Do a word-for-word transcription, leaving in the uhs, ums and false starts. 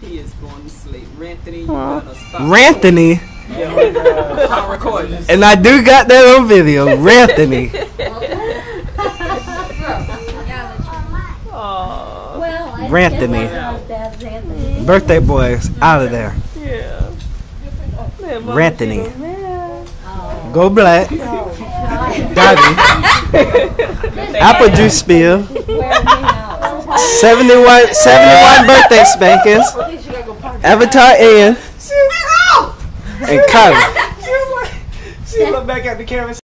He is going to sleep. Ranthony, you gotta stop. Ranthony. Yeah, stop recording. And I do got that on video. Ranthony. Ranthony. Birthday boys out of there. Yeah. Ranthony. Go black. Daddy. Apple juice spill. seventy-one, seventy-one birthday spankings. Avatar Ian. And Kylie. She looked back at the camera.